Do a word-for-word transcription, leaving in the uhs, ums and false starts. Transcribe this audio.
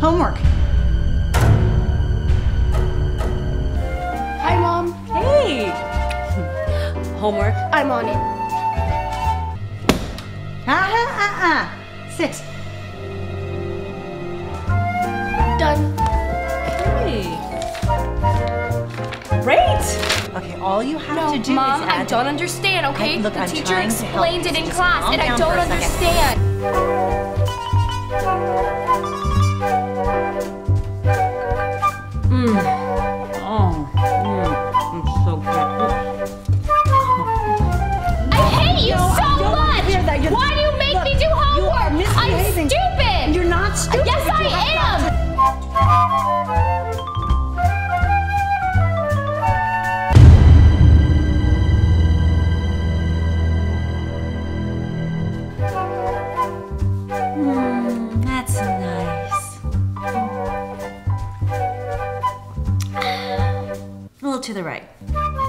Homework. Hi, Mom. Hey. Homework. I'm on it. Ah-ah-ah-ah. Sit. Done. Hey. Great. Okay, all you have No, to do Mom, is I add... don't understand, okay? I- look, the I'm teacher trying to help explained you, it so in just class, calm and I down don't for a second. understand. Mm. Oh. Mm. I'm so good. I hate you No, I so don't wanna much! hear that. You're- Why do you make Look, me do you homework? are misbehaving. I'm stupid! You're not stupid. Yes, You I have got am! Mm, that's nice. A little to the right.